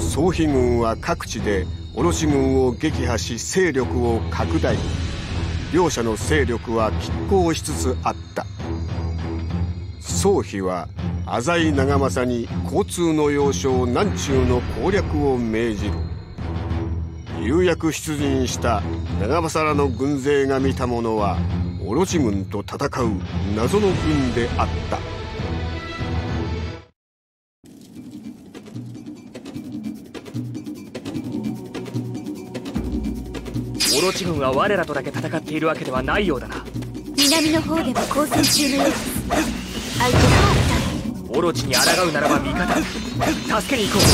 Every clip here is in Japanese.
曹丕軍は各地でオロチ軍を撃破し勢力を拡大。両者の勢力は拮抗しつつあった。曹丕は浅井長政に交通の要衝南中の攻略を命じる。有役出陣した長政らの軍勢が見たものはオロチ軍と戦う謎の軍であった。 オロチ軍は我らとだけ戦っているわけではないようだな。 南の方では交戦中のようです。相手はオロチに抗うならば味方、助けに行こう。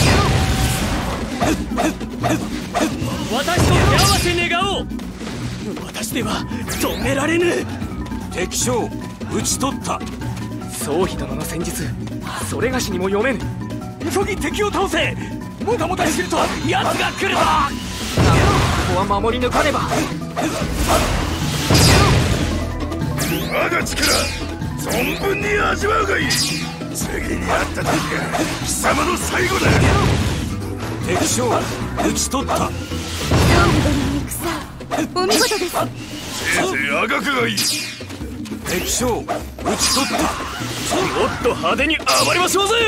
私と手合わせ願おう。私では止められぬ。 敵将討ち取った。 曹丕殿の戦術、それがしにも読めぬ。急ぎ敵を倒せ。もたもたしてると奴が来るぞ。ここは守り抜かねば。 我が力存分に味わうがいい。次に会った時が貴様の最後だ。敵将討ち取った。 曹丕殿の戦、お見事です。 せいぜいあがくがいい。敵将討ち取った。もっと派手に暴れましょうぜ。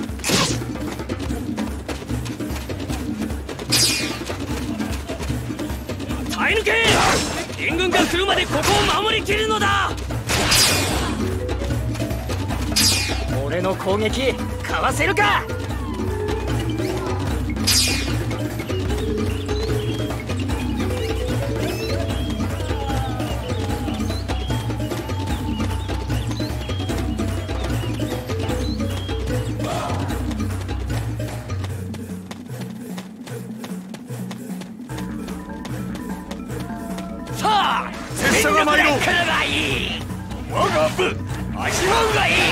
耐え抜け。援軍が来るまでここを守りきるのだ。俺の攻撃かわせるか。さあ、拙者が参ろう。来ればいい。我が部味わうがいい。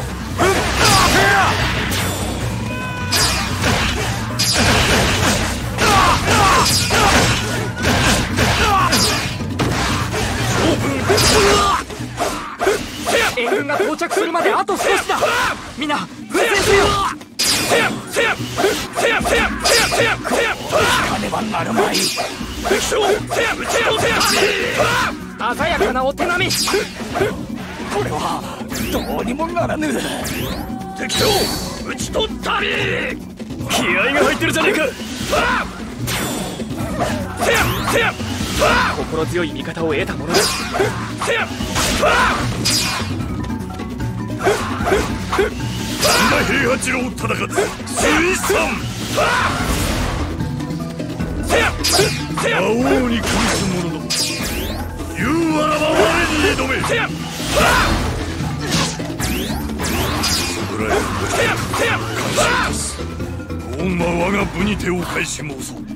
援軍が到着するまであと少しだ。みんな奮戦せよ。かねばなるまい。鮮やかなお手並み。これはどうにもならぬ。敵将討ち取ったり。気合が入ってるじゃねえか。心強い味方を得たものだ。 平八郎忠勝11三。魔王に屈す者ども、言うわらば我に挑め。恩は我が部に手を返し申そう。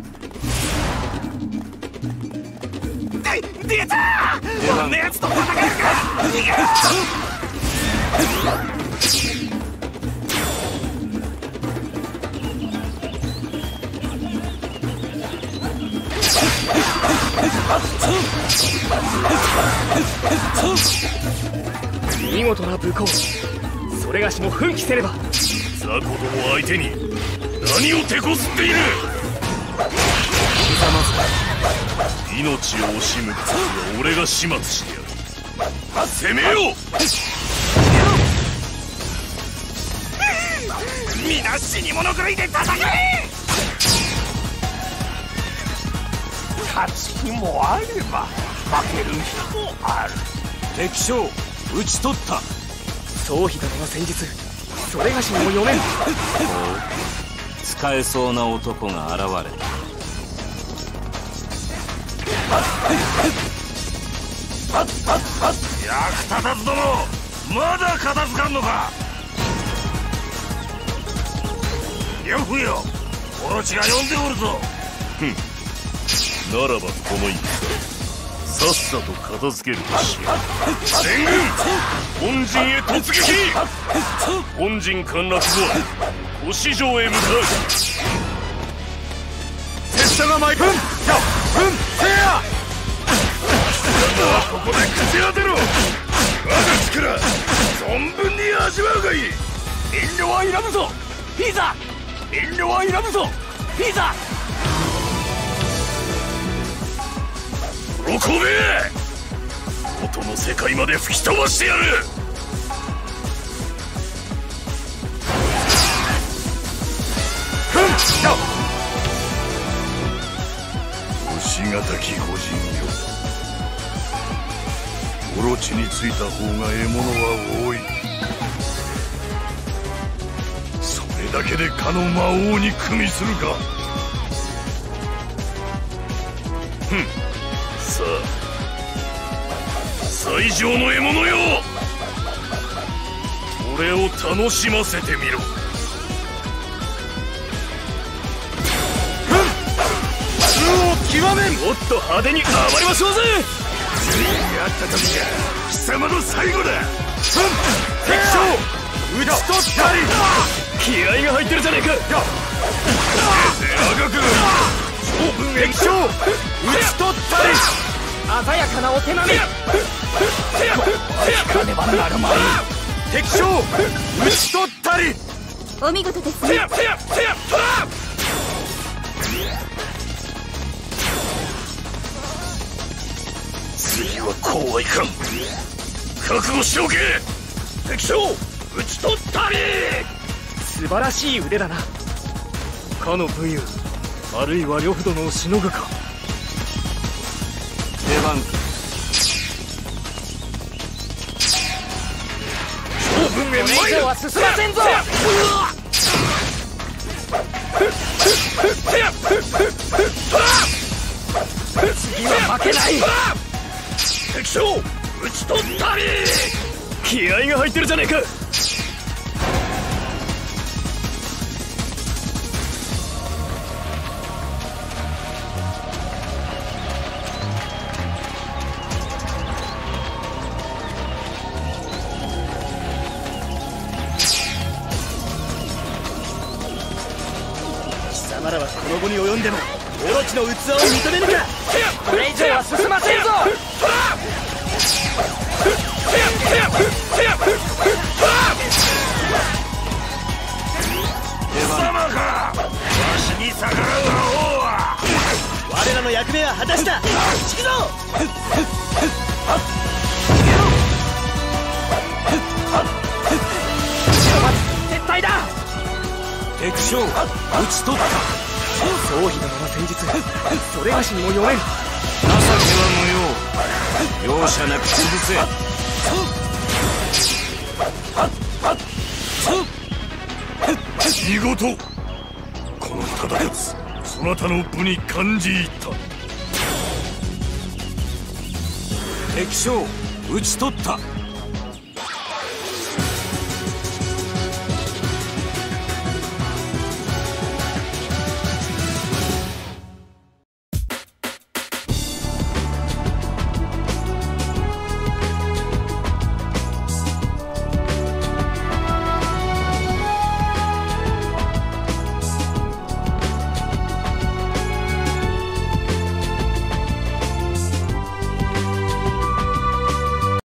出た。こんなやつと戦うか。逃げろ。見事な武功。それがしも奮起せれば。 雑魚ども相手に何を手こずっている。命を惜しむかは俺が始末してやる。攻めよう。 皆死に物狂いで戦え。勝ち気もあれば負ける日もある。 敵将討ち取った。 曹丕殿の戦術、それがしにも読めん。 使えそうな男が現れた。 役立たず殿、まだ片付かんのか。よくよ、オロチが呼んでおるぞ。ならばこの戦、さっさと片付けるとしよう。全軍本陣へ突撃。本陣陥落後は越城へ向かう。拙者が参る。せや。ここで口当てろ。我が力存分に味わうがいい。 遠慮はいらぬぞ。いざ遠慮はいらぬぞ。 いざ喜べ！元の世界まで吹き飛ばしてやる。星がたき御人よ、オロチについた方が獲物は多い。それだけでかの魔王に組みするか。さあ、最上の獲物よ、俺を楽しませてみろ。 極めん、もっと派手に暴れましょうぜ。 やった時が貴様の最後だ。 敵将討ち取ったり。気合が入ってるじゃねえか。敵将討ち取ったり。鮮やかなお手並み。引かねばなるまい。敵将討ち取ったり。 お見事ですね。 次はこうはいかん。覚悟しておけ。敵将討ち取ったり。 素晴らしい腕だな。かの武勇、あるいは呂布殿をしのぐか。 出番か。 将軍へ参る。は進ませんぞ。次は負けない。 敵将討ち取ったり。 気合が入ってるじゃねえか。貴様らはこの後に及んでもオロチの器を認めぬか。これ以上は進ませんぞ。 貴様か。わしに逆らう魔王は。 我らの役目は果たした。引くぞ。撤退だ。敵将討ち取った。総妃殿の戦術、それがしにも読めん。 情けは無用。容赦なく潰せ。 見事。この忠勝、そなたの部に感じ入った。 敵将討ち取った。